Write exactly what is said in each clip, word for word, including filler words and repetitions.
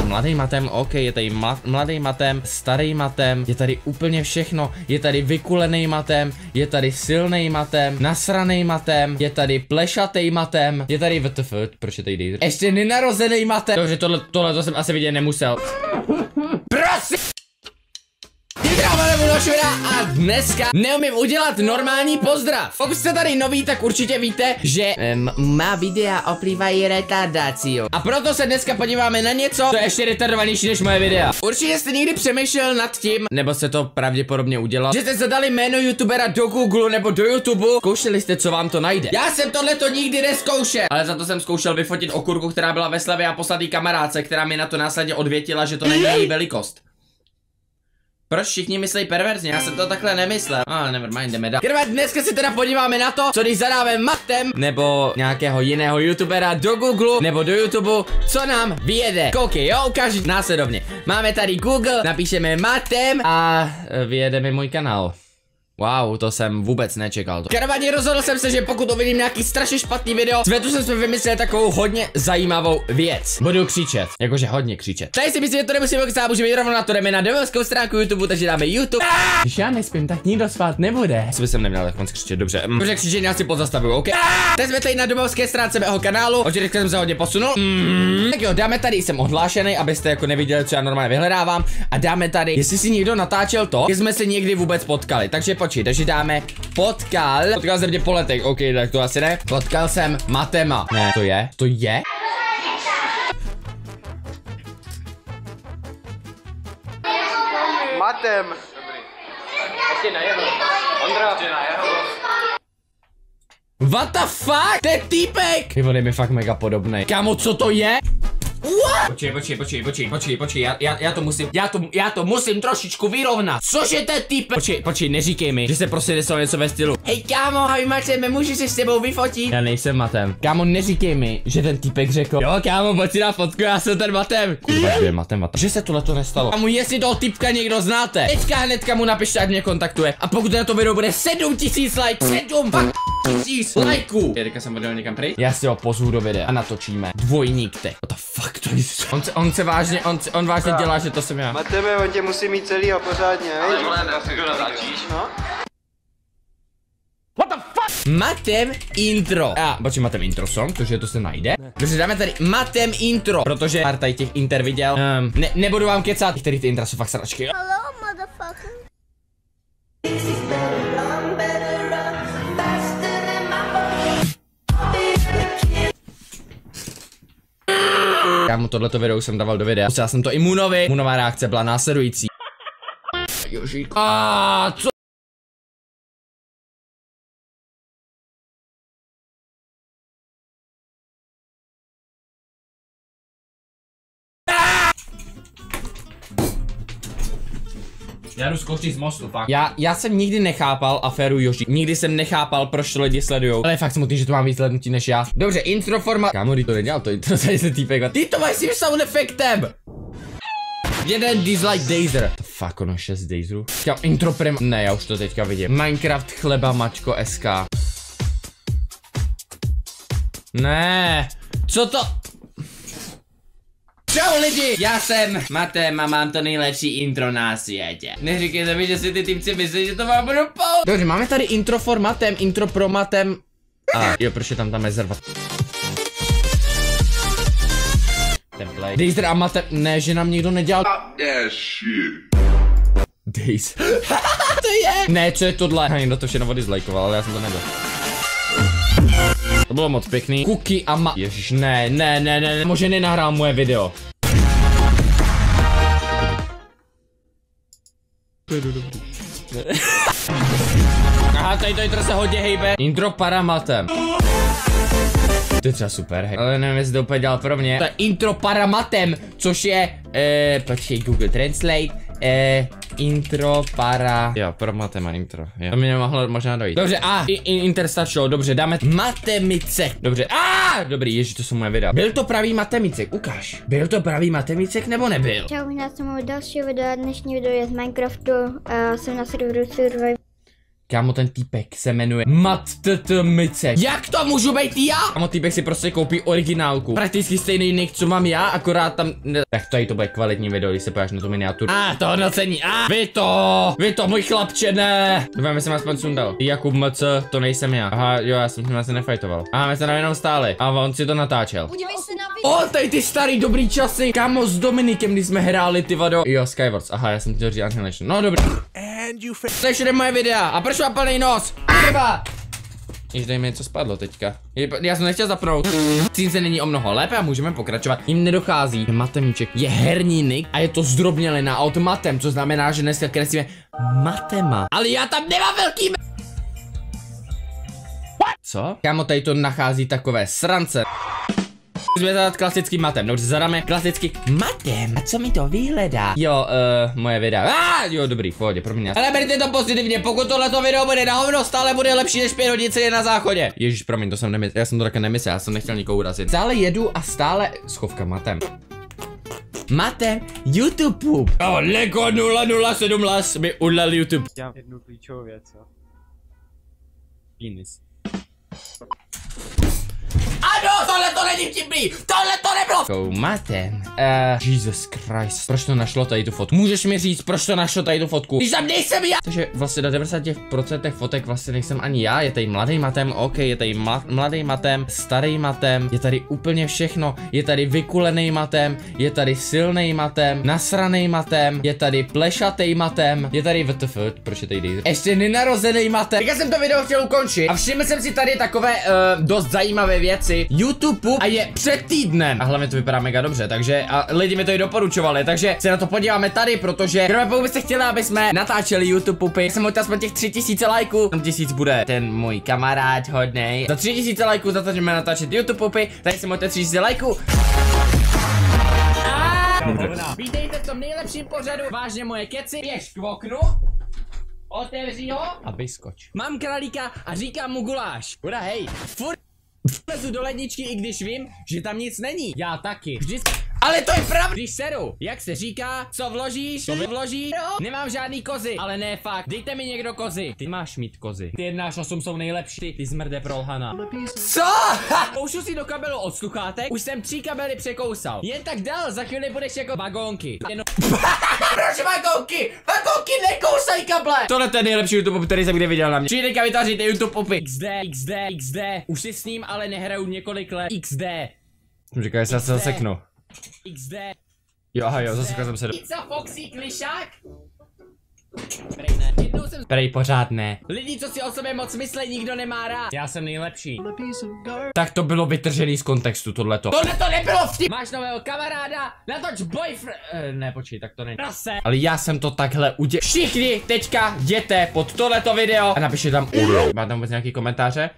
mladý matem, ok, je tady mla, mladý matem, starý matem, je tady úplně všechno, je tady vykulený matem, je tady silný matem, nasraný matem, je tady plešatý matem, je tady W T F, proč je tady Dazer? Ještě nenarozený matem. Dobře, tohle, tohle to jsem asi vidět nemusel. Prosím! A dneska neumím udělat normální pozdrav. Pokud jste tady noví, tak určitě víte, že um, má videa oplývají retardací. A proto se dneska podíváme na něco, co je ještě retardovanější než moje videa. Určitě jste někdy přemýšlel nad tím, nebo se to pravděpodobně udělal, že jste zadali jméno youtubera do Google nebo do YouTube. Zkoušeli jste, co vám to najde. Já jsem tohleto nikdy neskoušel, ale za to jsem zkoušel vyfotit okurku, která byla ve slevě a poslat jí kamarádce, která mi na to následně odvětila, že to není její velikost. Proč všichni myslí perverzně? Já jsem to takhle nemyslel. Ale ah, nevermind, jdeme dál. Krve, dneska se teda podíváme na to, co když zadáme matem nebo nějakého jiného youtubera do Google nebo do YouTube, co nám vyjede. Koukej, jo, ukážu následovně. Máme tady Google, napíšeme matem a vyjede mi můj kanál. Wow, to jsem vůbec nečekal to. Každopádně rozhodl jsem se, že pokud uvidím nějaký strašně špatný video, světu jsem si vymyslel takovou hodně zajímavou věc. Budu křičet, jakože hodně křičet. Tady si myslím, že to nemusím ukázat, můžeme jít rovnou na to, jdeme na domovskou stránku YouTube, takže dáme YouTube. Když já nespím, tak nikdo spát nebude. Co by jsem neměl tak moc křičet, dobře. Mm. Dobře, křičení já si pozastavuju, OK. Teď jsme tady na domovské stránce mého kanálu, od včera jsem se hodně posunul. Mm. Tak jo, dáme tady, jsem ohlášený, abyste jako neviděli, co já normálně vyhledávám. A dáme tady, jestli si někdo natáčel to, že jsme se někdy vůbec potkali. Takže počkej, takže dáme potkal. Potkal jsem tě po letech, OK, tak to asi ne. Potkal jsem Matema. Ne, to je, to je. Matem. Ještě na jeho. Ondra. Ještě na jeho. What the fuck? To je týpek. Ty vole, je mi fakt mega podobnej. Kámo, co to je? What? Počkej, počkej, počkej, počkej, počkej, počkej, já, já, já to musím, já to, já to musím trošičku vyrovnat. Cože ten týpek? Počkej, počkej, neříkej mi, že se prostě neslo něco ve stylu. Hej kámo, hej Mateme, můžu se s tebou vyfotit? Já nejsem Matem. Kámo, neříkej mi, že ten týpek řekl, jo kámo, pojď si na fotku, já jsem ten Matem. Kurva, je Matem, Matem. Že se tohle to nestalo. Kámo, jestli toho týpka někdo znáte, teďka hnedka mu napište, ať mě kontaktuje. A pokud na to video bude sedm tisíc lajků, sedm tisíc lajků. Teďka jsem odjel někam pryč. Já si ho pozvu do videa a natočíme dvojník teď. What the fuck to je? On se, on se vážně, on, se, on vážně dělá, že to jsem já. Mateme, on tě musí mít celý a pořádně, ale vole, já si to natáčíš, no? What the fuck? Matem intro. A, počkej, Matem intro song, protože to se najde. Takže dáme tady Matem intro, protože pár tady těch inter viděl. Um, ne, nebudu vám kecat, který ty intra jsou fakt sračky. Hello, motherfucker. Kámo, tohleto video jsem dával do videa. Pustila jsem to i Moonovi. Moonová reakce byla následující. Jožík. A co? Já jdu zkoušet z mostu, fakt. Já, já jsem nikdy nechápal aféru Jožík. Nikdy jsem nechápal, proč to lidi sledujou. Ale je fakt smutný, že to mám víc slednutí než já. Dobře, intro forma. Kámo, ty to nedělal, to intro tady se týpek. Ty to máš s tím sound efektem. Jeden dislike Dazer. To fuck, ono šest Dazerů. Kámo, intro prima. Ne, já už to teďka vidím. Minecraft chleba mačko S K. Ne. Co to? Čau lidi, já jsem Matem a mám to nejlepší intro na světě. Neříkejte mi, že si ty týpci myslí, že to mám budu pou. Dobře, máme tady intro for Matem, intro pro Matem. A jo, proč je tam ta mezerva? Template. Dazer a Matem, ne, že nám nikdo nedělal. Dazer. To je. Ne, co je tohle? Někdo to všechno odislajkoval, ale já jsem to nebyl. To bylo moc pěkný. Cookie a ma... Ježiš, ne, ne, ne, ne, možná nenahrál moje video. To je dobrý. Aha, tady to intro se hodně hejbe. Intro paramatem. To je třeba super, hej. Ale nevím, jestli to úplně dělal pro mě. To je intro paramatem, což je... Eh, počkej, Google Translate. Eh, intro para... Jo, pro Matema intro. Jo. To mi nemohlo možná dojít. Dobře, a i, i inter stačilo, dobře, dáme Matemicek. Dobře, a dobrý, ježi, to jsou moje videa. Byl to pravý Matemicek, ukáž. Byl to pravý Matemicek nebo nebyl? Čau, já jsem můj další video, dnešní video je z Minecraftu, uh, jsem na serveru Survive. Kámo, ten týpek se jmenuje Mattmice. Jak to můžu být já? Kámo, týpek si prostě koupí originálku. Prakticky stejný nick, co mám já, akorát tam... Ne. Tak tady to bude kvalitní video, když se pojáš na tu miniaturu. A ah, to hodnocení, a ah, vy to, vy to, můj chlapče, ne. Doufám, že jsem aspoň sundal. Jakub M C, to nejsem já. Aha, jo, já jsem s ním asi nefajtoval. Aha, my jsme tam jenom stáli. A on si to natáčel. Podívej se na video. O, tady ty starý dobrý časy. Kámo, s Dominikem, když jsme hráli ty vado. Jo, Skywars, aha, já jsem chtěl říct Annihilation. No, dobrý. To je všude moje videa a proč má plný nos? Kurva! Již dej mi něco spadlo teďka. Je, já jsem nechtěl zapnout. Cínce není o mnoho lépe a můžeme pokračovat. Jim nedochází. Matemíček je herní nick a je to zdrobnělina od matem, co znamená, že dneska kreslíme matema. Ale já tam nemám velký Co? Kámo, tady to nachází takové srance. Můžeme zadat klasickým matem, dobře, zadáme klasicky matem. A co mi to vyhledá? Jo, uh, moje videa. Ah, jo, dobrý, v pohodě, pro mě. Ale berte to pozitivně, pokud tohleto video bude na hovno, stále bude lepší než pět hodin celý na záchodě. Ježíš, promiň, to jsem nemyslel, já jsem to také nemyslel, já jsem nechtěl nikoho urazit. Stále jedu a stále schovka matem. Matem, YouTube. Oh, Lego nula nula sedm las mi ulal YouTube. Já jednu klíčovou věc, jo. Penis. Ano, tohle to není vtipný, tohle to nebylo. Go matem. Uh, Jesus Christ. Proč to našlo tady tu fotku? Můžeš mi říct, proč to našlo tady tu fotku? Když tam nejsem já. Takže vlastně na devadesát procent fotek vlastně nejsem ani já. Je tady mladý matem, ok, je tady mladý matem, starý matem, je tady úplně všechno. Je tady vykulený matem, je tady silný matem, nasraný matem, je tady plešatý matem, je tady W T F, proč je tady ještě nenarozený matem. Tak já jsem to video chtěl ukončit a všiml jsem si tady takové uh, dost zajímavé věci. YouTube a je před týdnem. A hlavně to vypadá mega dobře, takže a lidi mi to i doporučovali, takže se na to podíváme tady, protože kromě pokud byste chtěli, aby jsme natáčeli YouTube pupy, jsem hoďte aspoň těch tři tisíce lajků. Tam tisíc bude ten můj kamarád hodnej. Za tři tisíce lajků začneme natáčet YouTube pupy, tady jsem hoďte tři tisíce lajků. Vítejte v tom nejlepším pořadu, vážně moje keci, běž k oknu. Otevři ho a vyskoč. Mám králíka a říkám mu guláš. Uda, hej, furt lezu do ledničky, i když vím, že tam nic není. Já taky. Vždycky. Ale to je pravda. Když seru, jak se říká, co vložíš, to vložíš. Nemám žádný kozy, ale ne fakt. Dejte mi někdo kozy. Ty máš mít kozy. Ty jedna až osm jsou nejlepší. Ty, ty zmrde prolhaná. Co? Poušu si do kabelu od sluchátek. Už jsem tři kabely překousal. Jen tak dál, za chvíli budeš jako vagónky. Jenom... Proč vagónky? Vagónky nekousaj kable. Tohle je nejlepší YouTube, který jsem kdy viděl na mě. Přijde vytváříte YouTube popy. X D, X D, X D. Už si s ním ale nehraju několik let. X D. Jsem říkal, že se zase zaseknu. X D. Jo, aha, jo, zasekl jsem se do... Pizza Foxy klišák? Prej ne, jednou jsem... Prej pořád ne. Lidi, co si o sobě moc myslej, nikdo nemá rád. Já jsem nejlepší. Tak to bylo vytržený z kontextu, tohleto. Tohle to nebylo vtip! Máš nového kamaráda, natoč boyfriend... Uh, ne, počkej, tak to není. Prase. Ale já jsem to takhle udělal. Všichni teďka jděte pod tohleto video a napište tam uro. Má tam vůbec nějaký komentáře?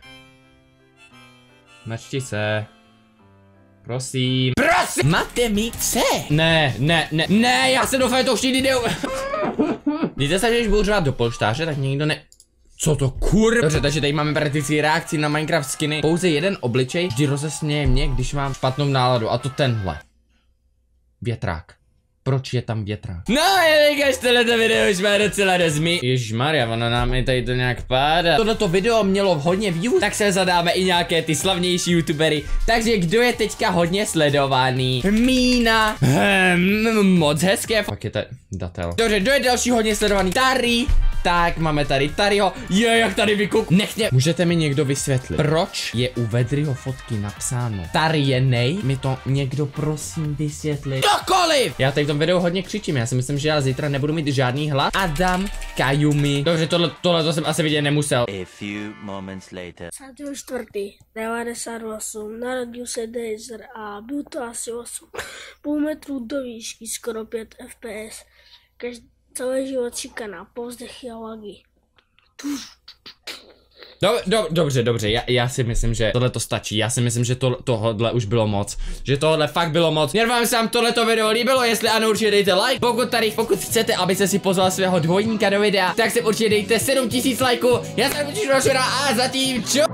Načti se. Prosím. Prosím. Matemice. Ne, ne, ne, ne, já se doufám, to už nikdy neu... Víte se, že když budu řovat do polštáře, tak nikdo ne... Co to kur... Dobře, takže tady máme prakticky reakci na Minecraft skiny. Pouze jeden obličej vždy rozesměje mě, když mám špatnou náladu, a to tenhle. Větrák. Proč je tam větrák? No, jelikož tohleto video už má docela rozmí. Ježmarja, ono nám je tady to nějak pádá. Tohleto video mělo hodně views, tak se zadáme i nějaké ty slavnější youtubery. Takže kdo je teďka hodně sledovaný? Mína. Hmm, moc hezké. Pak je tady datel. Dobře, kdo je další hodně sledovaný? Tari. Tak, máme tady Tariho. Je, jak tady vykuk. Nechně. Můžete mi někdo vysvětlit, proč je u Vedryho fotky napsáno Tari je nej? Mi to někdo prosím vysvětlit. Dokoliv! Já tady v tom videu hodně křičím. Já si myslím, že já zítra nebudu mít žádný hlas. Adam Kajumi. Dobře, tohle, tohle to jsem asi vidět nemusel. A few moments later. dvacátého čtvrtého devadesát osm. Narodil se Dazer a byl to asi osm. Půl metru do výšky, skoro pět F P S. Každý celý život šikana, povzdechy a lagy. Do, do, dobře, dobře, já, já si myslím, že tohle to stačí, já si myslím, že to, tohle už bylo moc, že tohle fakt bylo moc. Měl vám se vám tohleto video líbilo, jestli ano, určitě dejte like, pokud tady, pokud chcete, aby se si pozval svého dvojníka do videa, tak si určitě dejte sedm tisíc lajků, já jsem určitě a zatím čau!